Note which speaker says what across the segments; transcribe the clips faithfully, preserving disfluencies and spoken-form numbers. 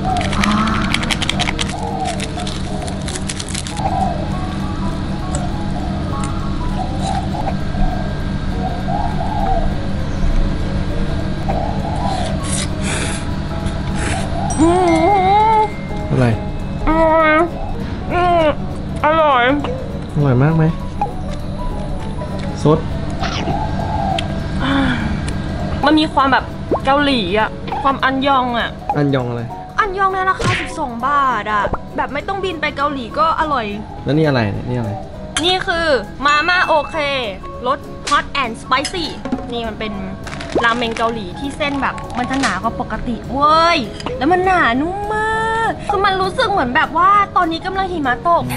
Speaker 1: อะไร
Speaker 2: อร่อยอืมอร่อย
Speaker 1: อร่อยมากไหมซด
Speaker 2: มันมีความแบบเกาหลีอ่ะความอันยองอ่ะ
Speaker 1: อันยองอะไร
Speaker 2: อันยองในราคาสิบสองบาทอ่ะแบบไม่ต้องบินไปเกาหลีก็อร่อย
Speaker 1: แล้วนี่อะไรเนี่ยนี่อะไร
Speaker 2: นี่คือมาม่าโอเครส hot and spicy นี่มันเป็นราเมงเกาหลีที่เส้นแบบมันจะหนากว่าปกติเว้ยแล้วมันหนานุ่มมากคือมันรู้สึกเหมือนแบบว่าตอนนี้กำลังหิมะตก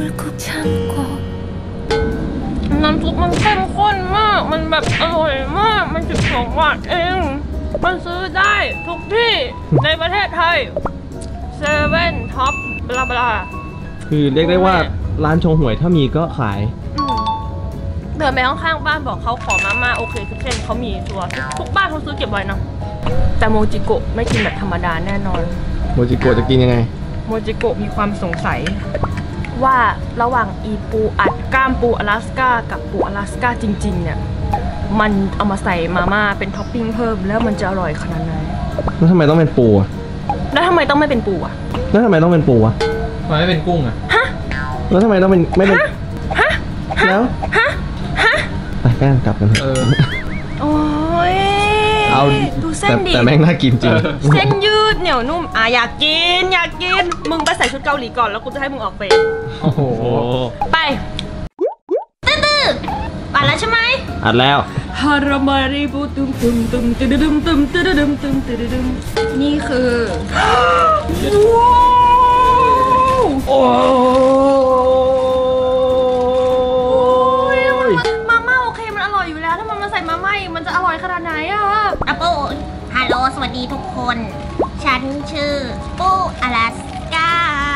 Speaker 2: น้ำซุปมันเข้มข้นมากมันแบบอร่อยมากมันสิบสองบาทเองมันซื้อได้ทุกที่ในประเทศไทยเซเว่นท็อปบลาบลา
Speaker 1: คือเรียกได้ว่าร้านชงหวยถ้ามีก็ขาย
Speaker 2: เดินไปข้างๆบ้านบอกเขาขอมาม่าโอเคทุกเส้นเขามีตัวทุกบ้านเขาซื้อเก็บไว้นะแต่โมจิโกะไม่กินแบบธรรมดาแน่นอน
Speaker 1: โมจิโกะจะกินยังไง
Speaker 2: โมจิโกะมีความสงสัยว่าระหว่างอีปูอัดก้ามปูอลาสก้ากับปูอลาสก้าจริงๆเนี่ยมันเอามาใส่มาม่าเป็นท็อปปิ้งเพิ่มแล้วมันจะอร่อยขนาดไหน
Speaker 1: แล้วทำไมต้องเป็นปูอ่ะ
Speaker 2: แล้วทำไมต้องไม่เป็นปูอ่ะ
Speaker 1: แล้วทำไมต้องเป็นปูอ่ะ
Speaker 3: ทำไมไม่เป็นกุ้งอ่ะ
Speaker 2: ฮะ
Speaker 1: แล้วทำไมต้องเป็นไม่เป็น
Speaker 2: ฮะ
Speaker 1: แล้ว
Speaker 2: ฮะฮะ
Speaker 1: ไปแป้งกลับกันเถอะ
Speaker 2: โอ้ย
Speaker 1: เอา
Speaker 2: ดูเส้นดิ
Speaker 1: แต่แม่งน่ากินจริง
Speaker 2: เส้นยืดเหนียวนุ่มอ่ะอยากกินอยากกินมึงไปใส่ชุดเกาหลีก่อนแล้วกูจะให้มึงออกเฟรม
Speaker 1: โอ้โห
Speaker 2: ไปตื้ออัดแล้วใช่ไหม
Speaker 1: อัดแล้ว
Speaker 2: ฮารามาริบูตุมตุมตุมตึดดึมตุมตึดดึมตุมตึดดึมนี่คือว้าวโอ้ยมาม่าโอเคมันอร่อยอยู่แล้วถ้ามันมาใส่มาม่ามันจะอร่อยขนาดไหนอะ
Speaker 4: อะปูฮัลโหลสวัสดีทุกคนฉันชื่อปูอลาสก้า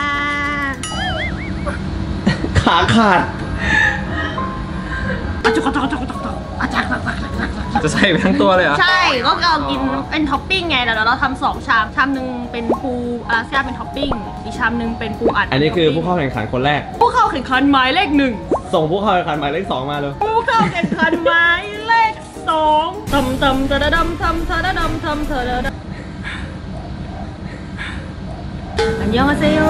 Speaker 1: ขาขาด
Speaker 2: อาจุกจักจักจักจักอาจักจักจักจัก
Speaker 3: จะใส่ไปทั้งตัวเลยเหรอ
Speaker 2: ใช่ก็เรากินเป็นท็อปปิ้งไงแล้วเราทำสองชามชามหนึ่งเป็นปูอลาสก้าเป็นท็อปปิ้งอีกชามหนึ่งเป็นปูอัด
Speaker 1: อันนี้คือผู้เข้าแข่งขันคนแรก
Speaker 2: ผู้เข้าแข่งขันหมายเลขหนึ่ง
Speaker 1: ส่งผู้เข้าแข่งขันหมายเลขสองมาเลย
Speaker 2: ผู้เข้าแข่งขันหมายเลขสองทำทำตะดำทำตะดำทำตะดำอันยองอาเซโย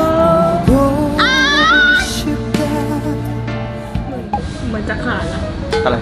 Speaker 2: เหมือนจะขาดแล้ว
Speaker 1: อะไร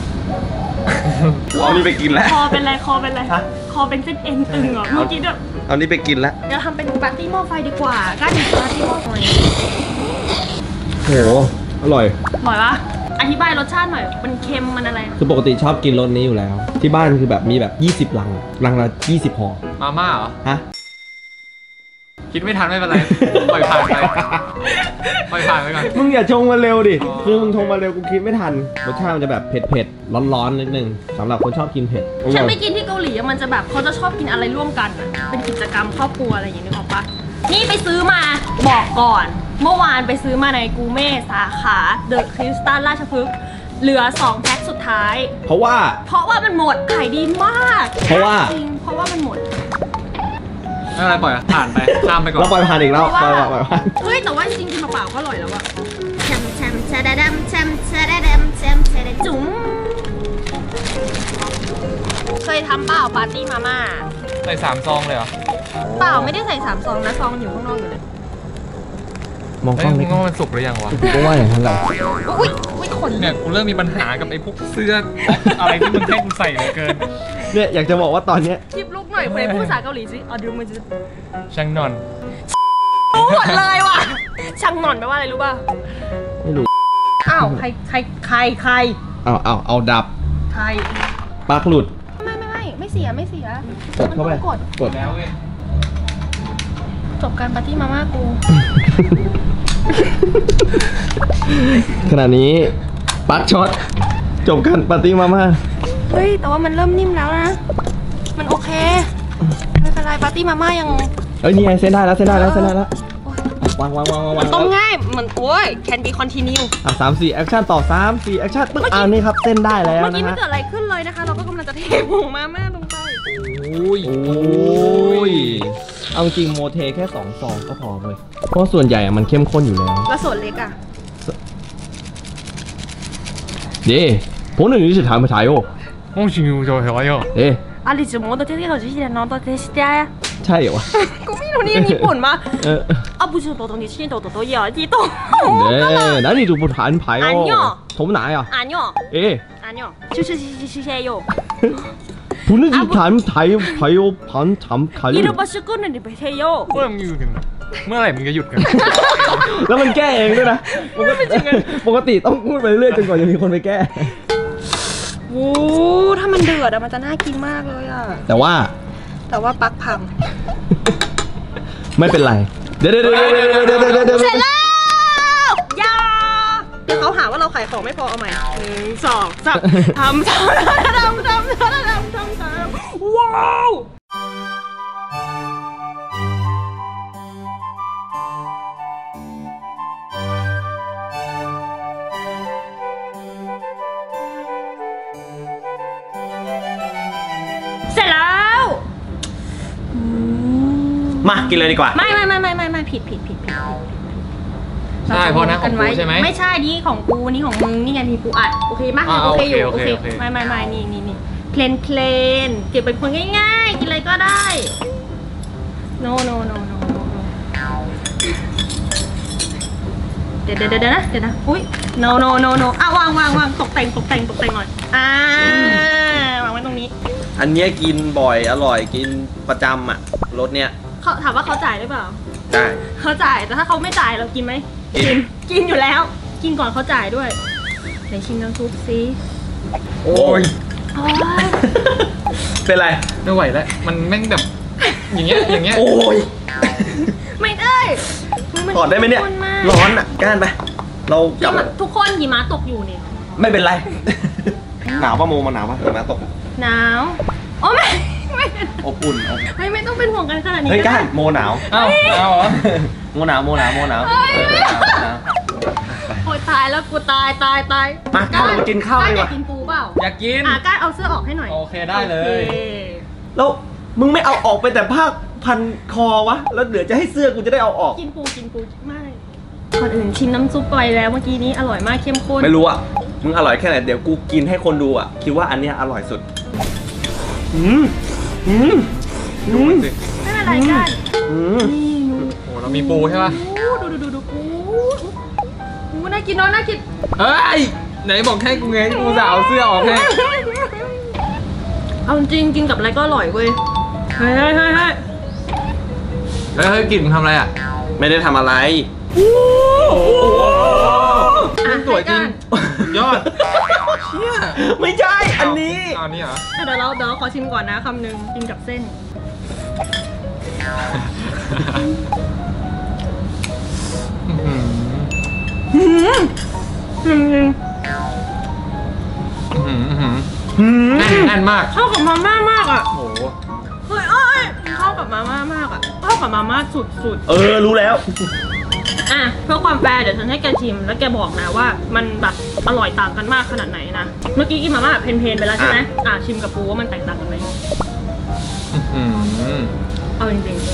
Speaker 1: เอานี่ไปกินแล้ว
Speaker 2: คอเป็นไรคอเป็นไรคอเป็นเส้นเอ็นตึงเหรอเมื่อกี้แบบ
Speaker 1: เอานี่ไปกินแล้ว
Speaker 2: เดี๋ยวทำเป็นปาร์ตี้หม้อไฟดีกว่าก้านปาร์ตี้หม้อไฟ
Speaker 1: โหอร่อย
Speaker 2: อร่อยปะอธิบายรสชาติหน่อยมันเค็มมันอะไร
Speaker 1: คือปกติชอบกินรสนี้อยู่แล้วที่บ้านคือแบบมีแบบยี่สิบลังลังละยี่สิบห่อ
Speaker 3: มาม่าเหรอ
Speaker 1: ฮะ
Speaker 3: คิดไม่ทันไม่เป็นไรปล่อยผ่านไปปล่อยผ่านไปก่อน
Speaker 1: มึงอย่าชงมาเร็วดิคือมึงชงมาเร็วกูคิดไม่ทันรสชาติมันจะแบบเผ็ดเผ็ดร้อนๆนิดนึงสำหรับคนชอบกินเผ็ด
Speaker 2: ฉันไม่กินที่เกาหลีมันจะแบบเขาจะชอบกินอะไรร่วมกันเป็นกิจกรรมครอบครัวอะไรอย่างนี้นึกออกปะนี่ไปซื้อมาบอกก่อนเมื่อวานไปซื้อมาในกูเม่สาขาเดอะคริสตัลราชพฤกษ์เหลือสองแพ็คสุดท้าย
Speaker 1: เพราะว่า
Speaker 2: เพราะว่ามันหมดขายดีมาก
Speaker 1: เพราะว่า
Speaker 2: จริงเพราะว่ามันหมด
Speaker 3: อะไรปล่อยผ่านไปข้ามไปก่อน
Speaker 1: เราปล่อยผ่านอีกแล้วปล่อยปล่อยผ่าน
Speaker 2: เฮ้ยแต่ว่าจริงๆกินเปล่าๆก็อร่อยแล้วอะ
Speaker 4: แชมแชมแชดดมแชมแชดดมแชมแชด
Speaker 2: จุ๋มเคยทำเปล่าปาร์ตี้มาม่า
Speaker 3: ใส่สามซองเลยเหรอ
Speaker 2: เปล่าไม่ได้ใส่สามซองนะซองมันอยู่ข้างนอกอยู่เลย
Speaker 1: มองกล้อง
Speaker 3: นี่ก็มันสุกหรือยังวะ
Speaker 1: ก็ว่าอย่างนั้นแหละ
Speaker 2: อุ้ยอุ้ยขน
Speaker 3: เนี่ยกูเริ่มมีปัญหากับไอ้พวกเสื้ออะไรที่มึงให้กูใส่เหลือเกิน
Speaker 1: เนี่ยอยากจะบอกว่าตอนเนี้ย
Speaker 2: คลิปลุกหน่อยไปพูดภาษาเกาหลีสิเอาดูมันจะ
Speaker 3: ช่างนอน
Speaker 2: รู้หมดเลยว่ะช่างนอนแปลว่าอะไรรู้ป่ะ
Speaker 1: ไม่รู้
Speaker 2: อ้าวใครใครใครใคร
Speaker 1: เอาเอาเอาดับ
Speaker 2: ใคร
Speaker 1: ปลั๊กหลุด
Speaker 2: ไม่ไม่ไม่ไม่เสียไม่เสีย
Speaker 1: กดเข้าไป
Speaker 2: กด
Speaker 1: กด
Speaker 3: แล้วเว้ย
Speaker 2: จบการปาร์ตี้มาม่ากู
Speaker 1: ขณะนี้ปลั๊กช็อตจบการปาร์ตี้มาม่า
Speaker 2: เฮ้ยแต่ว่ามันเริ่มนิ่มแล้วนะมันโอเคไม่เป็นไรปาร์ตี้มาม่ายัง
Speaker 1: เอ้ยนี่ไงเส้นได้แล้วเส้นได้แล้วเส้นได้แล้ววางวางวางวาง
Speaker 2: ต้มง่ายเหมือนโอ้ย can be continue
Speaker 1: อ่ะสามสี่แอคชั่นต่อสามสี่แอคชั่นปึ๊บอ่านี่ครับเส้นได้แล้วนะ
Speaker 2: เมื่อกี้ไม่เกิดอะไรขึ้นเลยนะคะเราก็กำลังจะเทผงมาม่าลงไป
Speaker 1: โอ้ยโอ้ยเอาจริงโมเทแค่สองซองก็พอเลยเพราะส่วนใหญ่อะมันเข้มข้นอยู่แล้ว
Speaker 2: แล้วส่วนเล็กอ่ะ
Speaker 1: เด้ผมหนึ่งนี่จะถามมาถ่ายโอ้
Speaker 3: โอ้ชิวโจเหรอโย
Speaker 1: เอ๊ะ
Speaker 2: อาริจิโมโตเทสเขาจะเรียนน้องโตเทสได้
Speaker 1: ใช่เหรอวะ
Speaker 2: กูไม่รู้นี่ญี่ปุ่นมา
Speaker 1: เออ
Speaker 2: อ่ะ不是多东你现在多多都有ที่ตรง
Speaker 1: เด้นั่นนี่ดู不谈牌哦从哪呀
Speaker 2: อ่านย่อ
Speaker 1: เอ๊ะ
Speaker 2: อ่านย่อชื่อชื่อชื่อชื่อชื่อโย
Speaker 1: ผมนึกถึงถามไทยไทยพันถามไทย
Speaker 2: 이름바시고는리베테요
Speaker 3: เมื่อมึงอยู่กันเมื่อไหร่มึงจะหยุดกัน
Speaker 1: แล้วมันแก้เองด้วยนะปกติปกติต้องพูดไปเรื่อยจนกว่าจะมีคนไปแก้
Speaker 2: โอ้ถ้ามันเดือดอะมันจะน่ากินมากเลยอะ
Speaker 1: แต่ว่า
Speaker 2: แต่ว่าปลั๊กพัง
Speaker 1: ไม่เป็นไรเดี๋ยวเดี๋ยวเดี๋ยวเดี๋ยวเดี๋ยวเดี๋ยวเดี๋ยว
Speaker 2: เสร็จแล้วยาเดี๋ยวเขาหาว่าเราขายของไม่พอเอาใหม่หนึ่งสองสามทำทำทำทำทำทำทำทำทำว้าวเสร็จแล้ว
Speaker 1: มากินเลยดีกว่า
Speaker 2: ไม่ไม่ไม่ไม่ไม่ไม่ผิดผิดผิดผิดผิด
Speaker 3: ใช่เพราะนะของกูใช่ไหม
Speaker 2: ไม่ใช่นี่ของกูนี่ของมึงนี่ไงมีปูอัดโอเคมาก
Speaker 3: อ่า
Speaker 2: โอเคอยู่
Speaker 3: โอ
Speaker 2: โอ
Speaker 3: เค
Speaker 2: เค
Speaker 3: โอเค
Speaker 2: ไม่ไม่ไม่นี่นี่นี่เพลนเพลนเก็บเป็นคนง่ายๆกินอะไรก็ได้ no no no no no no เดี๋ยวเดี๋ยวเดี๋ยวนะเดี๋ยวนะอุ้ย no no no no อ่ะวางวางวางตกแต่งตกแต่งตกแต่งหน่อยอ่าวางไว้ตรงนี้
Speaker 1: อันเนี้ยกินบ่อยอร่อยกินประจำอ่ะรสเนี้ย
Speaker 2: เขาถามว่าเขาจ่ายหรือเปล่า
Speaker 1: ได้
Speaker 2: เขาจ่ายแต่ถ้าเขาไม่จ่ายเรากินไหม
Speaker 1: กิน
Speaker 2: กินอยู่แล้ว กินก่อนเขาจ่ายด้วยไหนชิมน้ำซุปซิ
Speaker 1: โอ้ย
Speaker 2: โอ้ย
Speaker 1: เป็นไร
Speaker 3: ไม่ไหวแล้วมันแม่งแบบอย่างเงี้ยอย่างเงี้ย
Speaker 1: โอ้ย
Speaker 2: ไม่ได้มั
Speaker 1: ถอดได้ไหมเนี่ย
Speaker 2: ข้มาก
Speaker 1: ร้อนอ่ะก้านไปเรากลั
Speaker 2: หิ
Speaker 1: บ
Speaker 2: มะทุกคนหิมะตกอยู่เนี่ย
Speaker 1: ไม่เป็นไร หนาวปะโมมันหนาวปะหิมะตก
Speaker 2: หนาวโอ้ไม่ไม่
Speaker 1: อบอุ่นอบ
Speaker 2: ไม่ไม่ต้องเป็นห่วงกันขนาดนี้
Speaker 1: เฮ้ยก้าน
Speaker 2: ได้
Speaker 1: โมหนาว
Speaker 3: เอ้าเอาเหรอ
Speaker 1: โมหนาวโมหนาวโมหนาว
Speaker 2: เฮ้ย
Speaker 1: เออหนาวหนาว
Speaker 2: โอ้ยตายแล้วกูตายตายตาย
Speaker 1: มาก้านเรากินข้าว
Speaker 2: ก้าน
Speaker 1: ดี
Speaker 2: อก ยา
Speaker 1: ว่า
Speaker 2: กกินปูเปล่า
Speaker 3: อยากกิน
Speaker 2: อ่ะก้านเอาเสื้อออกให้หน่อย
Speaker 3: โอเคได้เลย
Speaker 2: โอเค
Speaker 1: แล้วมึงไม่เอาออกไปแต่ภาคพันคอวะแล้วเหลือจะให้เสื้อกูจะได้เอาออก
Speaker 2: กินปูกินปูไม่ก่อนอื่นชิมน้ำซุปไปแล้วเมื่อกี้นี้อร่อยมากเข้มข้น
Speaker 1: ไม่รู้อ่ะมึงอร่อยแค่ไหนเดี๋ยวกูกินให้คนดูอ่ะคิดว่าอันเนี้ยอร่อยสุดอืมอืมอืม
Speaker 3: สิ
Speaker 2: ไม่เป็นไรกัน
Speaker 1: อืม
Speaker 2: นี่ดู
Speaker 3: โอ้เรามีปูใช่ป่ะ
Speaker 2: ดูดูดูดูปูปูน่ากินเนาะน่ากิน
Speaker 3: เอ้ยไหนบอกแค่กูไงกูจะเอาเสื้อออกให้
Speaker 2: เอาจริงกินกับอะไรก็อร่อยเว้ยเฮ้ยเฮ้ยเฮ้ยเฮ้ย
Speaker 3: เฮ้ยเฮ้ยกินมึงทำอะไรอ่ะ
Speaker 1: ไม่ได้ทำอะไร
Speaker 2: อ่ะ
Speaker 3: สวยจริงยอดเชี่ย
Speaker 1: ไม่ใช่อันนี้
Speaker 3: เอาอันนี้เหรอ
Speaker 2: เดี๋ยวเราเดี๋ยวเราขอชิมก่อนนะคำหนึ่งกินกับเส้น
Speaker 3: อื้อหือ
Speaker 2: อืมอืม
Speaker 3: อื้อหืออื้อหือ
Speaker 1: อืม
Speaker 3: แน่นแน่นมาก
Speaker 2: เข้ากับมาม่ามากอ่ะ
Speaker 3: โอ้โห
Speaker 2: เฮ้ยเอ้ยเข้ากับมาม่ามากอ่ะเข้ากับมาม่าสุดสุด
Speaker 1: เออรู้แล้ว
Speaker 2: อ่ะเพื่อความแฟร์เดี๋ยวฉันให้แกชิมแล้วแกบอกนะว่ามันแบบอร่อยต่างกันมากขนาดไหนนะเมื่อกี้กินมาม่าเพนเพนๆไปแล้วใช่ไหมอ่ะชิมกับปูว่ามันแตกต่างกันไหม
Speaker 3: อื้อหือ
Speaker 2: เอาจริงๆ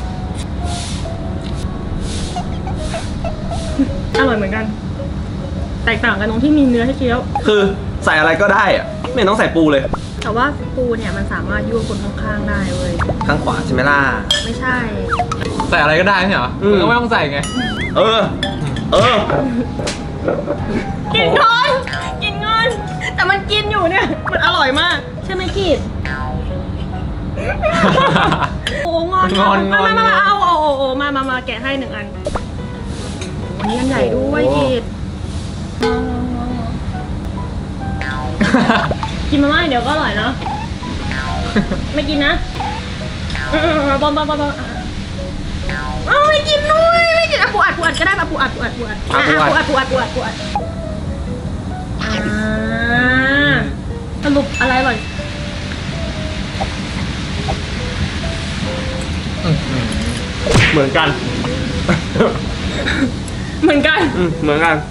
Speaker 2: อร่อยเหมือนกัน แตกต่างกันตรงที่มีเนื้อให้เคี้ยว
Speaker 1: คือใส่อะไรก็ได้อะไม่ต้องใส่ปูเลย
Speaker 2: แต่ว่าปูเนี่ยมันสามารถยั่วคนข้างๆได้เว้ย
Speaker 1: ข้างขวาใช่ไหมล่ะ
Speaker 2: ไม่ใช่
Speaker 3: ใส่อะไรก็ได้ไม่ใช่เหรอ
Speaker 1: อืม
Speaker 3: มึงก็ไม่ต้องใส่ไง
Speaker 1: เออ เออ
Speaker 2: กินงอนกินงอนแต่มันกินอยู่เนี่ย มันอร่อยมาก ใช่ไหมกีดโอ้งอน
Speaker 3: งอนงอน
Speaker 2: มามามาเอาเอาเอาเอามามามาแกะให้หนึ่งอันอันนี้อันใหญ่ด้วยกีดงองงองงองกินมาม่าเดี๋ยวก็อร่อยเนาะไม่กินนะเออบอมบอมบอมบอมเอาไม่กินด้วยไม่กินอ่ะปูอัดปูอัดก็ได้ป่ะปูอัดปูอัดปูอัดอ่ะปูอัดปูอัดปูอัดปูอัดอ่าสรุปอะไรอร่อย
Speaker 1: เหมือนกัน
Speaker 2: เหมือนกัน
Speaker 1: อืมเหมือนกัน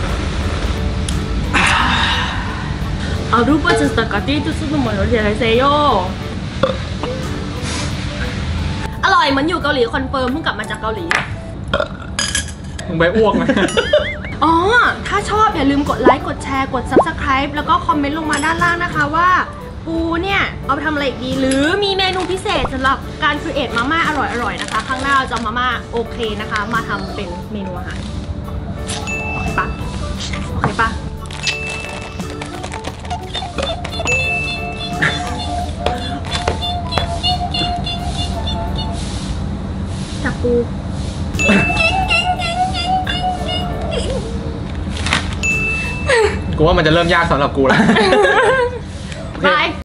Speaker 2: 아루바 제스타까지 뜻쓰는 말 어디 하세요? อร่อยเหมือนอยู่เกาหลีคอนเฟิร์มเพิ่งกลับมาจากเกาหลี
Speaker 3: มึงไปอ้วกนะ
Speaker 2: อ๋อ ถ้าชอบอย่าลืมกดไลค์กดแชร์กด ซับสไครบ์ แล้วก็คอมเมนต์ลงมาด้านล่างนะคะว่าปูเนี่ยเอาไปทำอะไรอีกดีหรือมีเมนูพิเศษสำหรับการครีเอทมาม่าอร่อยๆนะคะครั้งหน้าเราจะเอามาม่าโอเคนะคะมาทำเป็นเมนูอาหารโอเคปะโอเคปะจากปู
Speaker 3: กูว่ามันจะเริ่มยากสำหรับกูแล้ว
Speaker 2: บาย